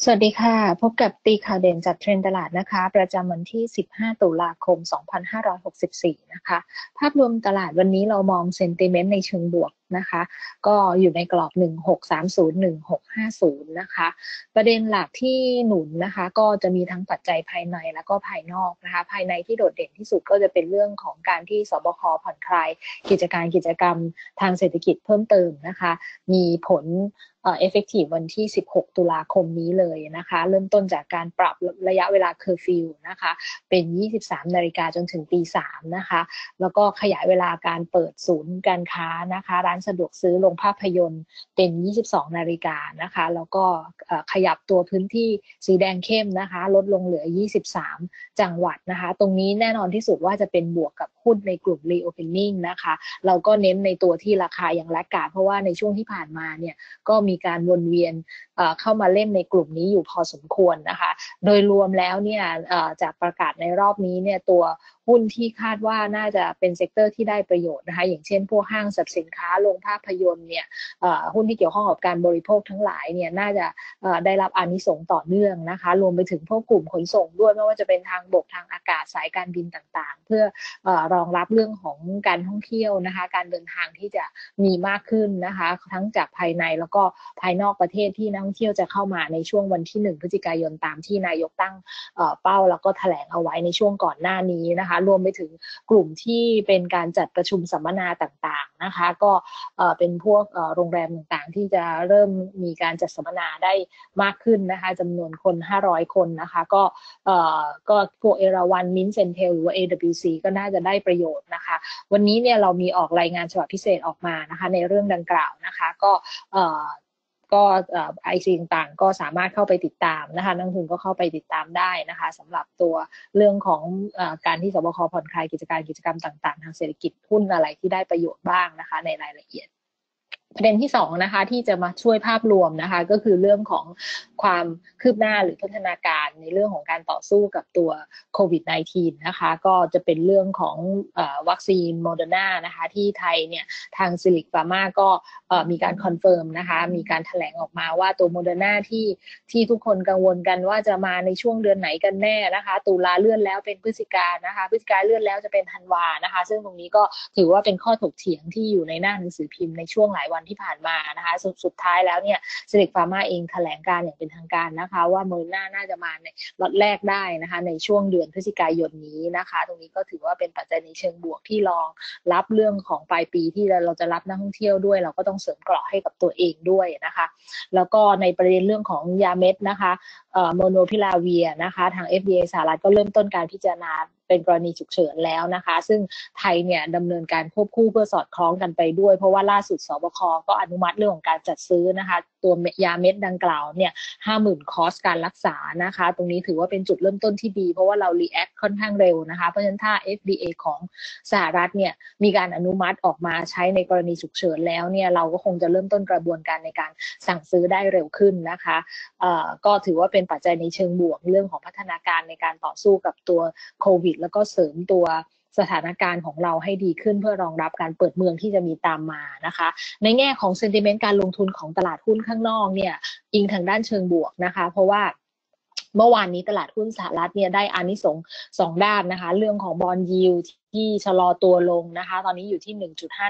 สวัสดีค่ะพบกับตีข่าวเด่นจากเทรนด์ตลาดนะคะประจำวันที่15ตุลาคม2564นะคะภาพรวมตลาดวันนี้เรามองเซนติเมนต์ในเชิงบวกนะคะก็อยู่ในกรอบ1630 1650นะคะประเด็นหลักที่หนุนนะคะก็จะมีทั้งปัจจัยภายในแล้วก็ภายนอกนะคะภายในที่โดดเด่นที่สุดก็จะเป็นเรื่องของการที่สบคผ่อนคลายกิจกรรมทางเศรษฐกิจเพิ่มเติมนะคะมีผลeffective วันที่16ตุลาคมนี้เลยนะคะเริ่มต้นจากการปรับระยะเวลาเคอร์ฟิวนะคะเป็น23นาฬิกาจนถึงตี3นะคะแล้วก็ขยายเวลาการเปิดศูนย์การค้านะคะร้านสะดวกซื้อโรงภาพยนตร์เป็น22นาฬิกานะคะแล้วก็ขยับตัวพื้นที่สีแดงเข้มนะคะลดลงเหลือ23จังหวัดนะคะตรงนี้แน่นอนที่สุดว่าจะเป็นบวกกับหุ้นในกลุ่ม reopening นะคะเราก็เน้นในตัวที่ราคายังแลกขาดเพราะว่าในช่วงที่ผ่านมาเนี่ยก็มีการวนเวียนเข้ามาเล่นในกลุ่มนี้อยู่พอสมควรนะคะโดยรวมแล้วเนี่ยจากประกาศในรอบนี้เนี่ยตัวหุ้นที่คาดว่าน่าจะเป็นเซกเตอร์ที่ได้ประโยชน์นะคะอย่างเช่นพวกห้างสรรพสินค้าโรงภาพยนตร์เนี่ยหุ้นที่เกี่ยวข้องกับการบริโภคทั้งหลายเนี่ยน่าจะได้รับอานิสงส์ต่อเนื่องนะคะรวมไปถึงพวกกลุ่มขนส่งด้วยไม่ว่าจะเป็นทางบกทางอากาศสายการบินต่างๆเพื่อรองรับเรื่องของการท่องเที่ยวนะคะการเดินทางที่จะมีมากขึ้นนะคะทั้งจากภายในแล้วก็ภายนอกประเทศที่นักท่องเที่ยวจะเข้ามาในช่วงวันที่1พฤศจิกายนตามที่นายกตั้งเป้าแล้วก็แถลงเอาไว้ในช่วงก่อนหน้านี้นะคะรวมไปถึงกลุ่มที่เป็นการจัดประชุมสัมมนาต่างๆนะคะก็เป็นพวกโรงแรมต่างๆที่จะเริ่มมีการจัดสัมมนาได้มากขึ้นนะคะจำนวนคน500คนนะคะก็พวกเอราวัณมิ้นท์เซนเทลหรือว่า AWC ก็น่าจะได้ประโยชน์นะคะวันนี้เนี่ยเรามีออกรายงานฉบับพิเศษออกมานะคะในเรื่องดังกล่าวนะคะก็ไอซีต่างๆก็สามารถเข้าไปติดตามนะคะนักลงทุนก็เข้าไปติดตามได้นะคะสำหรับตัวเรื่องของการที่สบคผ่อนคลายกิจกรรมต่างๆทางเศรษฐกิจหุ้นอะไรที่ได้ประโยชน์บ้างนะคะในรายละเอียดประเด็นที่2นะคะที่จะมาช่วยภาพรวมนะคะก็คือเรื่องของความคืบหน้าหรือพัฒนาการในเรื่องของการต่อสู้กับตัวโควิด -19 นะคะก็จะเป็นเรื่องของวัคซีนโมเดอร์นานะคะที่ไทยเนี่ยทางซิลิกฟาร์มาก็มีการคอนเฟิร์มนะคะมีการแถลงออกมาว่าตัวโมเดอร์นาที่ทุกคนกังวลกันว่าจะมาในช่วงเดือนไหนกันแน่นะคะตุลาเลื่อนแล้วเป็นพฤศจิกานะคะพฤศจิกาเลื่อนแล้วจะเป็นธันวานะคะซึ่งตรงนี้ก็ถือว่าเป็นข้อถกเถียงที่อยู่ในหน้าหนังสือพิมพ์ในช่วงหลายวันที่ผ่านมานะคะสุดท้ายแล้วเนี่ยซิลิกฟาร์มาเองแถลงการอย่างเป็นทางการนะคะว่าโมเดอร์นาน่าจะมาในล็อตแรกได้นะคะในช่วงเดือนพฤศจิกายนนี้นะคะตรงนี้ก็ถือว่าเป็นปัจจัยในเชิงบวกที่รองรับเรื่องของปลายปีที่เราจะรับนักท่องเที่ยวด้วยเราก็ต้องเสริมเกราะให้กับตัวเองด้วยนะคะแล้วก็ในประเด็นเรื่องของยาเม็ดนะคะโมโนพิลาเวียนะคะทาง FDA สหรัฐก็เริ่มต้นการพิจารณาเป็นกรณีฉุกเฉินแล้วนะคะซึ่งไทยเนี่ยดำเนินการควบคู่เพื่อสอดคล้องกันไปด้วยเพราะว่าล่าสุดสบคก็อนุมัติเรื่องของการจัดซื้อนะคะตัวยาเม็ดดังกล่าวเนี่ย50,000 คอร์สการรักษานะคะตรงนี้ถือว่าเป็นจุดเริ่มต้นที่ดีเพราะว่าเรารีแอคค่อนข้างเร็วนะคะเพราะฉะนั้นถ้า FDA ของสหรัฐเนี่ยมีการอนุมัติออกมาใช้ในกรณีฉุกเฉินแล้วเนี่ยเราก็คงจะเริ่มต้นกระบวนการในการสั่งซื้อได้เร็วขึ้นนะคะก็ถือว่าเป็นปัจจัยในเชิงบวกเรื่องของพัฒนาการในการต่อสู้กับตัวโควิดแล้วก็เสริมตัวสถานการณ์ของเราให้ดีขึ้นเพื่อรองรับการเปิดเมืองที่จะมีตามมานะคะในแง่ของเซนติเมนต์การลงทุนของตลาดหุ้นข้างนอกเนี่ยอิงทางด้านเชิงบวกนะคะเพราะว่าเมื่อวานนี้ตลาดหุ้นสหรัฐเนี่ยได้อานิสงส์2ด้านนะคะเรื่องของบอนด์ยิลด์ที่ชะลอตัวลงนะคะตอนนี้อยู่ที่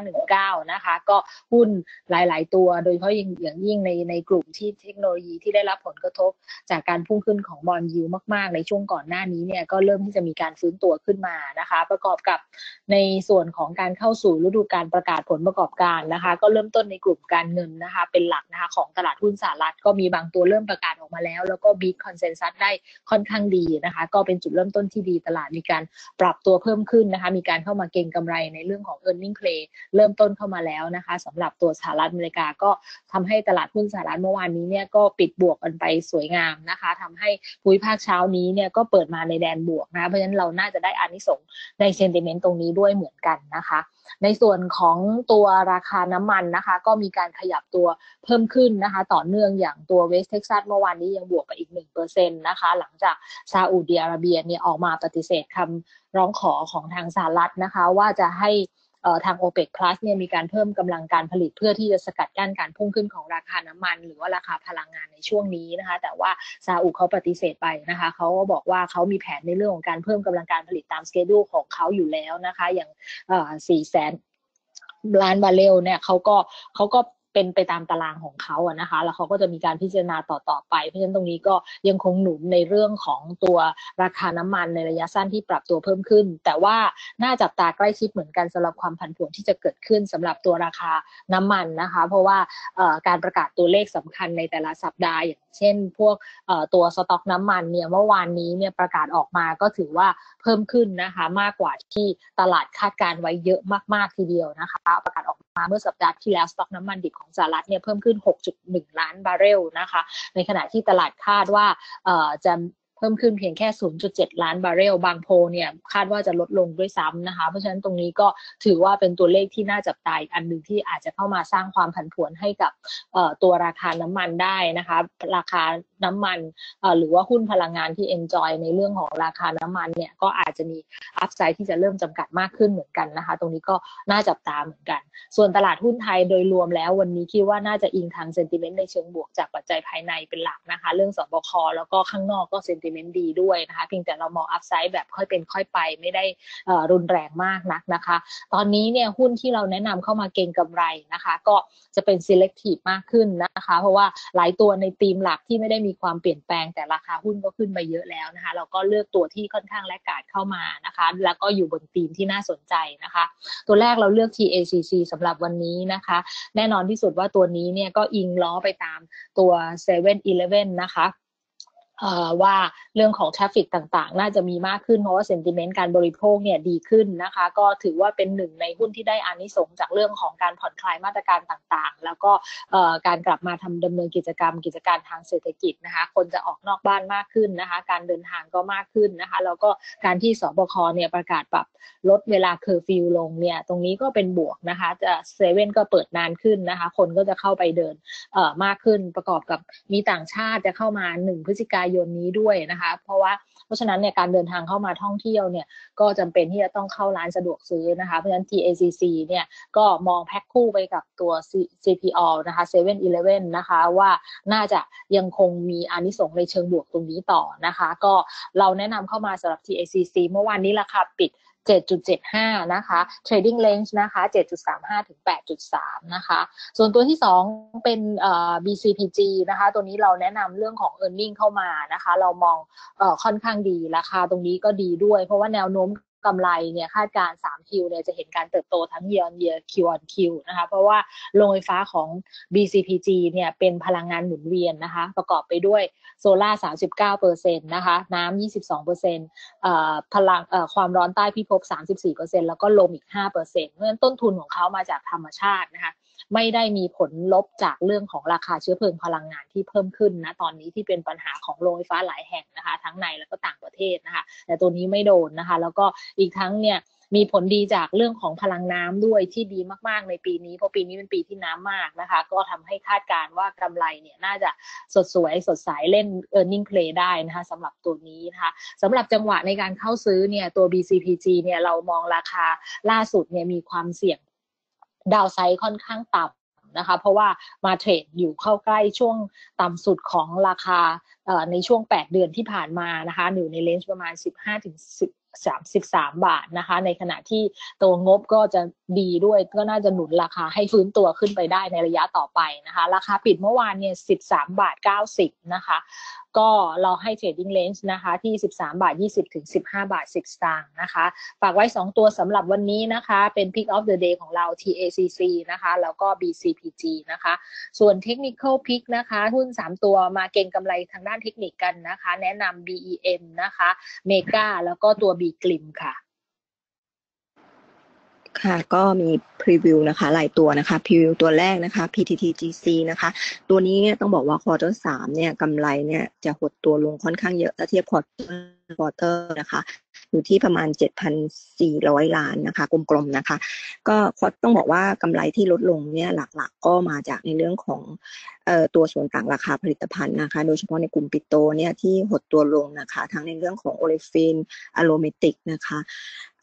1.519 นะคะก็หุ้นหลายๆตัวโดยเฉพาะอย่างยิ่งในกลุ่มที่เทคโนโลยีที่ได้รับผลกระทบจากการพุ่งขึ้นของบอนด์ยิลด์มากๆในช่วงก่อนหน้านี้เนี่ยก็เริ่มที่จะมีการฟื้นตัวขึ้นมานะคะประกอบกับในส่วนของการเข้าสู่ฤดูการประกาศผลประกอบการนะคะก็เริ่มต้นในกลุ่มการเงินนะคะเป็นหลักนะคะของตลาดหุ้นสหรัฐก็มีบางตัวเริ่มประกาศออกมาแล้วก็บีทคอนเซนซัสได้ค่อนข้างดีนะคะก็เป็นจุดเริ่มต้นที่ดีตลาดมีการปรับตัวเพิ่มขึ้นนะคะมีการเข้ามาเก็งกำไรในเรื่องของ earning play เริ่มต้นเข้ามาแล้วนะคะสำหรับตัวสหรัฐอเมริกาก็ทำให้ตลาดหุ้นสหรัฐเมื่อวานนี้เนี่ยก็ปิดบวกกันไปสวยงามนะคะทำให้ภูมิภาคเช้านี้เนี่ยก็เปิดมาในแดนบวกนะเพราะฉะนั้นเราน่าจะได้อานิสงส์ในเซนติเมนต์ตรงนี้ด้วยเหมือนกันนะคะในส่วนของตัวราคาน้ำมันนะคะก็มีการขยับตัวเพิ่มขึ้นนะคะต่อเนื่องอย่างตัวเวสเท็กซัสเมื่อวานนี้ยังบวกไปอีก 1% นะคะหลังจากซาอุดิอาระเบียเนี่ยออกมาปฏิเสธคำร้องขอของทางสหรัฐนะคะว่าจะให้ทาง OPEC Plus เนี่ยมีการเพิ่มกำลังการผลิตเพื่อที่จะสกัดกั้นการพุ่งขึ้นของราคาน้ำมันหรือว่าราคาพลังงานในช่วงนี้นะคะแต่ว่าซาอุเขาปฏิเสธไปนะคะเขาก็บอกว่าเขามีแผนในเรื่องของการเพิ่มกำลังการผลิตตามสเกดูของเขาอยู่แล้วนะคะอย่าง400,000 ล้านบาร์เรลเนี่ยเขาก็เป็นไปตามตารางของเขาอะนะคะแล้วเขาก็จะมีการพิจารณาต่อไปเพราะฉะนั้นตรงนี้ก็ยังคงหนุนในเรื่องของตัวราคาน้ำมันในระยะสั้นที่ปรับตัวเพิ่มขึ้นแต่ว่าน่าจับตาใกล้ชิดเหมือนกันสำหรับความผันผวนที่จะเกิดขึ้นสำหรับตัวราคาน้ำมันนะคะเพราะว่าการประกาศตัวเลขสำคัญในแต่ละสัปดาห์อย่างเช่นพวกตัวสต็อกน้ำมันเนี่ยเมื่อวานนี้เนี่ยประกาศออกมาก็ถือว่าเพิ่มขึ้นนะคะมากกว่าที่ตลาดคาดการไว้เยอะมากๆทีเดียวนะคะประกาศออกมาเมื่อสัปดาห์ที่แล้วสต็อกน้ำมันดิบของสหรัฐเนี่ยเพิ่มขึ้น 6.1 ล้านบาร์เรลนะคะในขณะที่ตลาดคาดว่าจะเพิ่มขึ้นเพียงแค่ 0.7 ล้านบาร์เรลบางโพลเนี่ยคาดว่าจะลดลงด้วยซ้ำนะคะเพราะฉะนั้นตรงนี้ก็ถือว่าเป็นตัวเลขที่น่าจับตาอีกอันหนึ่งที่อาจจะเข้ามาสร้างความผันผวนให้กับตัวราคาน้ำมันได้นะคะราคาน้ำมันหรือว่าหุ้นพลังงานที่ enjoy ในเรื่องของราคาน้ำมันเนี่ยก็อาจจะมีอัพไซด์ที่จะเริ่มจำกัดมากขึ้นเหมือนกันนะคะตรงนี้ก็น่าจับตาเหมือนกันส่วนตลาดหุ้นไทยโดยรวมแล้ววันนี้คิดว่าน่าจะอิงทางเซนติเมนต์ในเชิงบวกจากปัจจัยภายในเป็นหลักนะคะเรื่องสบคแล้วก็ข้างนอกก็เซนติเมนต์ดีด้วยนะคะเพียงแต่เรามองอัพไซด์แบบค่อยเป็นค่อยไปไม่ได้รุนแรงมากนักนะคะตอนนี้เนี่ยหุ้นที่เราแนะนำเข้ามาเก็งกำไรนะคะก็จะเป็น selective มากขึ้นนะคะเพราะว่าหลายตัวในธีมหลักที่ไม่ได้มีความเปลี่ยนแปลงแต่ราคาหุ้นก็ขึ้นไปเยอะแล้วนะคะเราก็เลือกตัวที่ค่อนข้างแลกขาดเข้ามานะคะแล้วก็อยู่บนธีมที่น่าสนใจนะคะตัวแรกเราเลือก TACC สำหรับวันนี้นะคะแน่นอนที่สุดว่าตัวนี้เนี่ยก็อิงล้อไปตามตัว7-Eleven นะคะว่าเรื่องของทราฟฟิกต่างๆน่าจะมีมากขึ้นเพราะว่าเซนติเมนต์การบริโภคเนี่ยดีขึ้นนะคะก็ถือว่าเป็นหนึ่งในหุ้นที่ได้อานิสงส์จากเรื่องของการผ่อนคลายมาตรการต่างๆแล้วก็การกลับมาดำเนินกิจการทางเศรษฐกิจนะคะคนจะออกนอกบ้านมากขึ้นนะคะการเดินทางก็มากขึ้นนะคะแล้วก็การที่สบคเนี่ยประกาศปรับลดเวลาเคอร์ฟิวลงเนี่ยตรงนี้ก็เป็นบวกนะคะจะเซเว่นก็เปิดนานขึ้นนะคะคนก็จะเข้าไปเดินมากขึ้นประกอบกับมีต่างชาติจะเข้ามา1 พฤศจิกายนนี้ด้วยนะคะเพราะฉะนั้นเนี่ยการเดินทางเข้ามาท่องเที่ยวเนี่ยก็จำเป็นที่จะต้องเข้าร้านสะดวกซื้อนะคะเพราะฉะนั้น TACC เนี่ยก็มองแพ็คคู่ไปกับตัว CPO นะคะ 7-Eleven นะคะว่าน่าจะยังคงมีอานิสงส์ในเชิงบวกตรงนี้ต่อนะคะก็เราแนะนำเข้ามาสำหรับ TACC เมื่อวานนี้ราคาปิด7.75 นะคะ Trading Range นะคะ 7.35 ถึง 8.3 นะคะส่วนตัวที่2เป็นBCPG นะคะตัวนี้เราแนะนำเรื่องของ earning เข้ามานะคะเรามองค่อนข้างดีราคาตรงนี้ก็ดีด้วยเพราะว่าแนวโน้มกำไรเนี่ยคาดการ 3Q เนี่ยจะเห็นการเติบโตทั้ง year on year Q on Q นะคะเพราะว่าโรงไฟฟ้าของ BCPG เนี่ยเป็นพลังงานหมุนเวียนนะคะประกอบไปด้วยโซล่า 39% นะคะน้ำ 22%พลังความร้อนใต้พิภพ 34% แล้วก็ลมอีก 5% เพราะฉะนั้นต้นทุนของเขามาจากธรรมชาตินะคะไม่ได้มีผลลบจากเรื่องของราคาเชื้อเพลิงพลังงานที่เพิ่มขึ้นนะตอนนี้ที่เป็นปัญหาของโรงไฟฟ้าหลายแห่งนะคะทั้งในและก็ต่างประเทศนะคะแต่ตัวนี้ไม่โดนนะคะแล้วก็อีกทั้งเนี่ยมีผลดีจากเรื่องของพลังน้ำด้วยที่ดีมากๆในปีนี้เพราะปีนี้เป็นปีที่น้ำมากนะคะก็ทำให้คาดการณ์ว่ากำไรเนี่ยน่าจะสดใสเล่น earning play ได้นะคะสำหรับตัวนี้นะคะสำหรับจังหวะในการเข้าซื้อเนี่ยตัว BCPG เนี่ยเรามองราคาล่าสุดเนี่ยมีความเสี่ยงดาวไซด์ค่อนข้างต่ำนะคะเพราะว่ามาเทรดอยู่เข้าใกล้ช่วงต่ำสุดของราคาในช่วง8 เดือนที่ผ่านมานะคะอยู่ในเลนจ์ประมาณ15 ถึง 33 บาทนะคะในขณะที่ตัวงบก็จะดีด้วยก็น่าจะหนุนราคาให้ฟื้นตัวขึ้นไปได้ในระยะต่อไปนะคะราคาปิดเมื่อวานเนี่ย13.90 นะคะก็เราให้ trading range นะคะที่13.20 ถึง15.10 สตางค์นะคะฝากไว้2ตัวสำหรับวันนี้นะคะเป็น pick of the day ของเรา TACC นะคะแล้วก็ BCPG นะคะส่วน technical pick นะคะหุ้น3ตัวมาเก็งกำไรทางด้านเทคนิคกันนะคะแนะนำ BEM นะคะเมกาแล้วก็ตัว B Glim ค่ะค่ะก็มีพรีวิวนะคะหลายตัวนะคะพรีวิวตัวแรกนะคะ PTTGC นะคะตัวนี้ต้องบอกว่าควอเตอร์3เนี่ยกำไรเนี่ยจะหดตัวลงค่อนข้างเยอะถ้าเทียบควอเตอร์นะคะอยู่ที่ประมาณ 7,400 ล้านนะคะกลมๆนะคะก็ต้องบอกว่ากำไรที่ลดลงเนี่ยหลักๆก็มาจากในเรื่องของตัวส่วนต่างราคาผลิตภัณฑ์นะคะโดยเฉพาะในกลุ่มปิโตรเนี่ยที่หดตัวลงนะคะทั้งในเรื่องของโอเลฟินอะโรเมติกนะคะ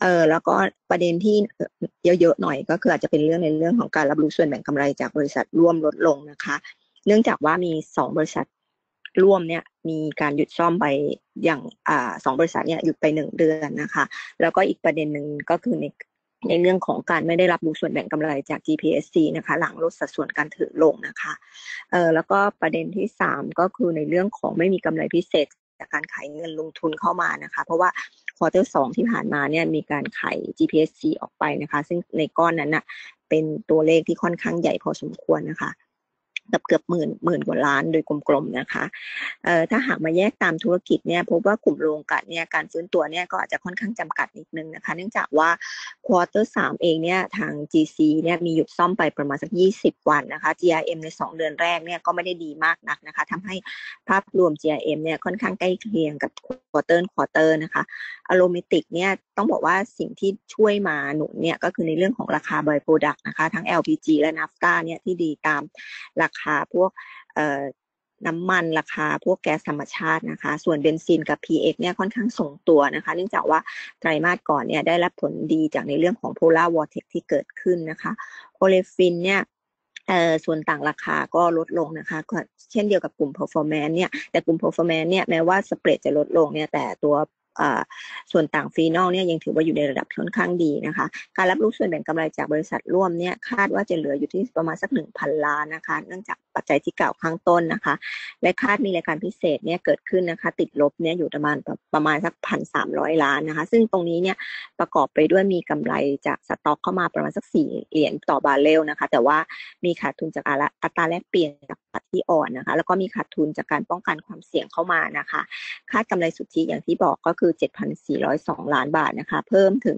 แล้วก็ประเด็นที่เยอะๆหน่อยก็คืออาจจะเป็นเรื่องในเรื่องของการรับรู้ส่วนแบ่งกำไรจากบริษัทร่วมลดลงนะคะเนื่องจากว่ามี2บริษัทร่วมเนี่ยมีการหยุดซ่อมไปอย่าง2บริษัทเนี่ยหยุดไป1เดือนนะคะแล้วก็อีกประเด็นหนึ่งก็คือในเรื่องของการไม่ได้รับรู้ส่วนแบ่งกำไรจาก GPSC นะคะหลังลดสัดส่วนการถือลงนะคะแล้วก็ประเด็นที่3ก็คือในเรื่องของไม่มีกำไรพิเศษจากการขายเงินลงทุนเข้ามานะคะเพราะว่าควอเตอร์2ที่ผ่านมาเนี่ยมีการขาย GPSC ออกไปนะคะซึ่งในก้อนนั้นน่ะเป็นตัวเลขที่ค่อนข้างใหญ่พอสมควรนะคะเกือบหมื่นกว่าล้านโดยกลมๆนะคะถ้าหากมาแยกตามธุรกิจเนี่ยพบว่ากลุ่มโรงกลั่นเนี่ยการฟื้นตัวเนี่ยก็อาจจะค่อนข้างจำกัดนิดนึงนะคะเนื่องจากว่าควอเตอร์3เองเนี่ยทาง GC เนี่ยมีหยุดซ่อมไปประมาณสัก20วันนะคะ GRM ใน2เดือนแรกเนี่ยก็ไม่ได้ดีมากนักนะคะทำให้ภาพรวม GRM เนี่ยค่อนข้างใกล้เคียงกับควอเตอร์นะคะอะโรเมติกเนี่ยต้องบอกว่าสิ่งที่ช่วยมาหนุนเนี่ยก็คือในเรื่องของราคา By Product นะคะทั้ง LPG และ NAFTA เนี่ยที่ดีตามราคาพวกน้ำมันราคาพวกแก๊สธรรมชาตินะคะส่วนเบนซินกับ PX เนี่ยค่อนข้างส่งตัวนะคะเนื่องจากว่าไตรมาสก่อนเนี่ยได้รับผลดีจากในเรื่องของ Polar Vortex ที่เกิดขึ้นนะคะโอเลฟินเนี่ยส่วนต่างราคาก็ลดลงนะคะก็เช่นเดียวกับกลุ่ม performance เนี่ยแต่กลุ่ม performance เนี่ยแม้ว่าสเปรดจะลดลงเนี่ยแต่ตัวส่วนต่างฟีนอลเนี่ยยังถือว่าอยู่ในระดับค่อนข้างดีนะคะการรับรู้ส่วนแบ่งกำไรจากบริษัทร่วมเนี่ยคาดว่าจะเหลืออยู่ที่ประมาณสัก 1,000 ล้านนะคะเนื่องจากปัจจัยที่กล่าวข้างต้นนะคะและคาดมีรายการพิเศษเนี่ยเกิดขึ้นนะคะติดลบเนี่ยอยู่ประมาณสัก 1,300 ล้านนะคะซึ่งตรงนี้เนี่ยประกอบไปด้วยมีกำไรจากสต็อกเข้ามาประมาณสัก$4ต่อบาร์เรลนะคะแต่ว่ามีขาดทุนจากอัตราแลกเปลี่ยนจากบาทที่อ่อนนะคะแล้วก็มีขาดทุนจากการป้องกันความเสี่ยงเข้ามานะคะคาดกำไรสุทธิอย่างที่บอกก็คือ 7,402 ล้านบาทนะคะเพิ่มถึง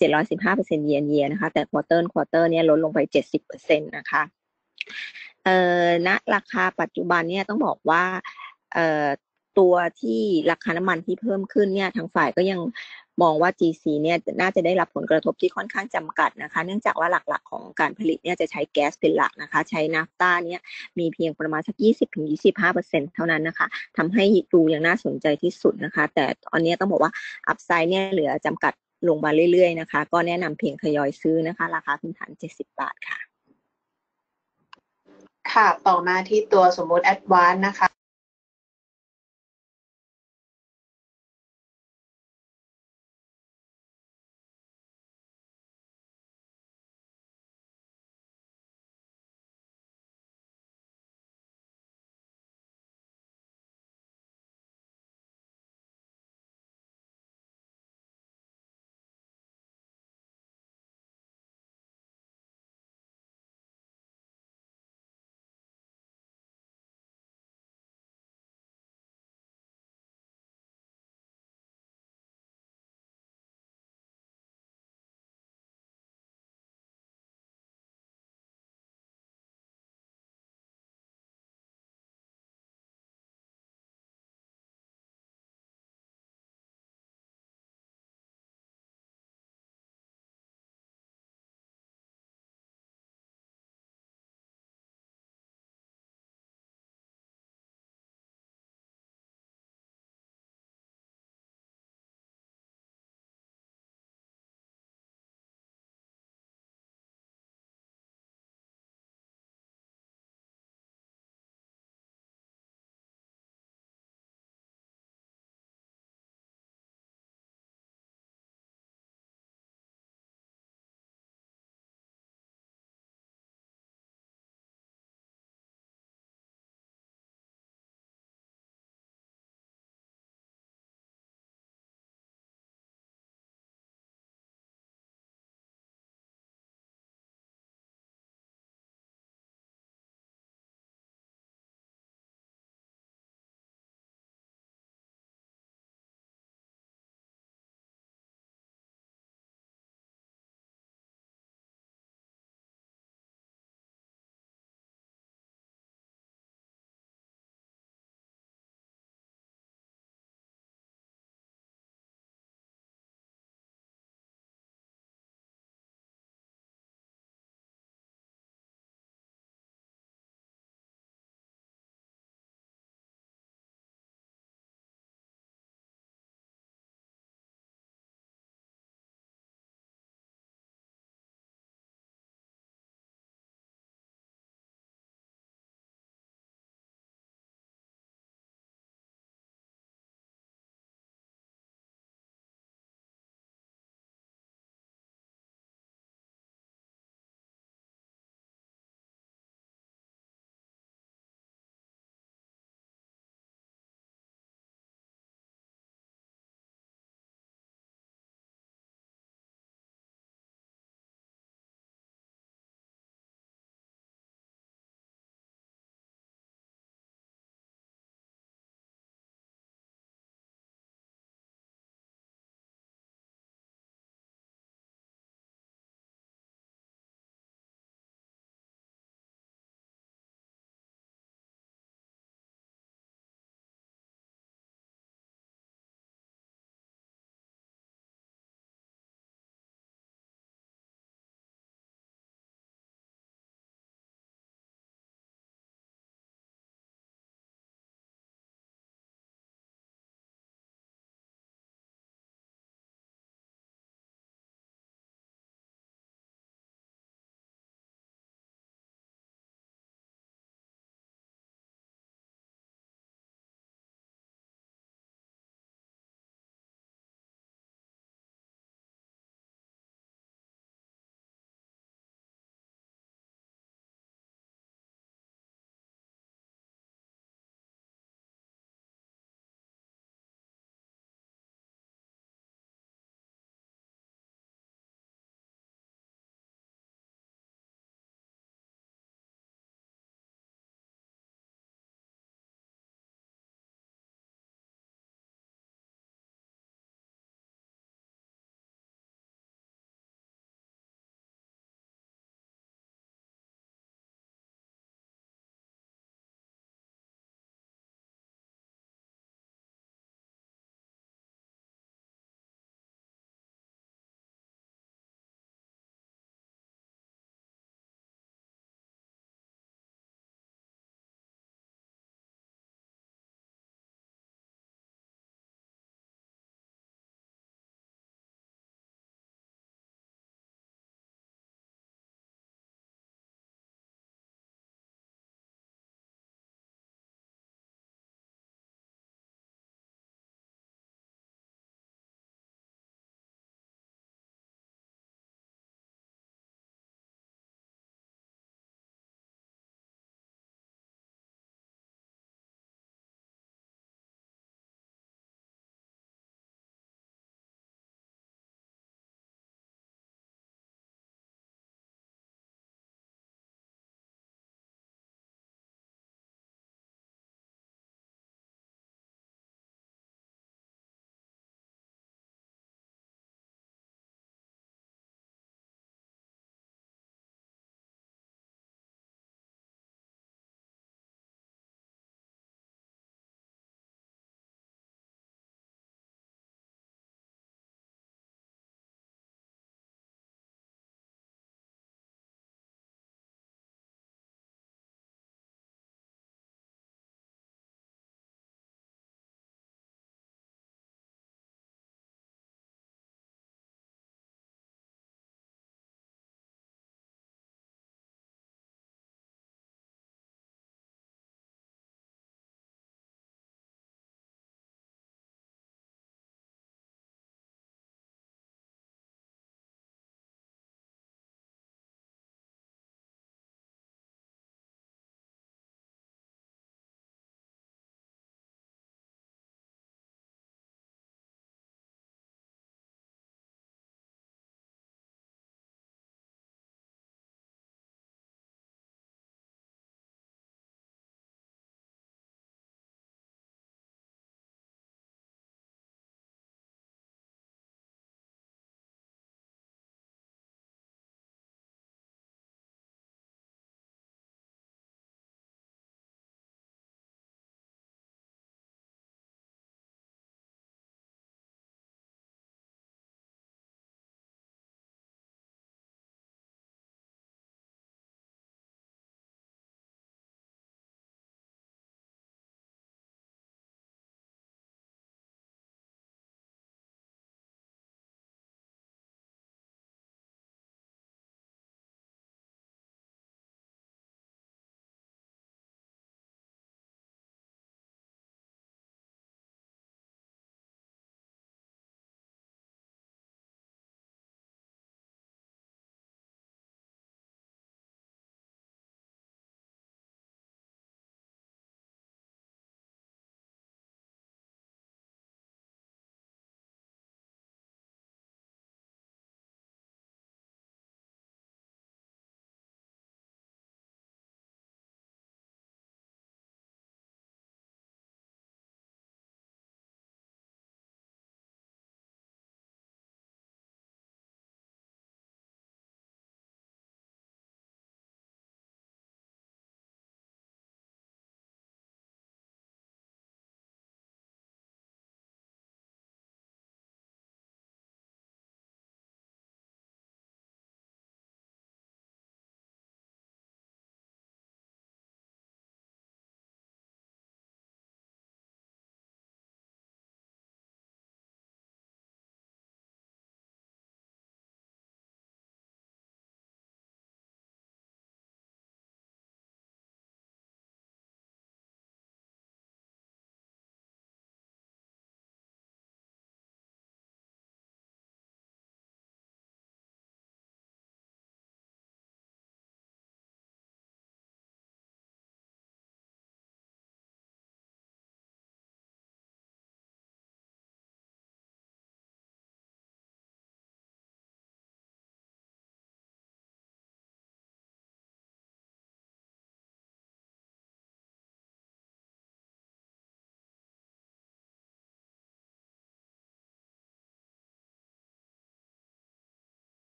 715% year-on-year นะคะแต่ควอเตอร์เนี่ยลดลงไป 70% นะคะณราคาปัจจุบันเนี่ยต้องบอกว่าตัวที่ราคาน้ำมันที่เพิ่มขึ้นเนี่ยทางฝ่ายก็ยังมองว่า GC เนี่ยน่าจะได้รับผลกระทบที่ค่อนข้างจำกัดนะคะเนื่องจากว่าหลักๆของการผลิตเนี่ยจะใช้แก๊สเป็นหลักนะคะใช้นาฟต้าเนี่ยมีเพียงประมาณสัก 20-25% เท่านั้นนะคะทำให้ดูยังน่าสนใจที่สุดนะคะแต่ตอนนี้ต้องบอกว่าอัพไซด์เนี่ยเหลือจำกัดลงมาเรื่อยๆนะคะก็แนะนำเพียงทยอยซื้อนะคะราคาพื้นฐาน70 บาทค่ะค่ะต่อมาที่ตัวสมมุติ Advance นะคะ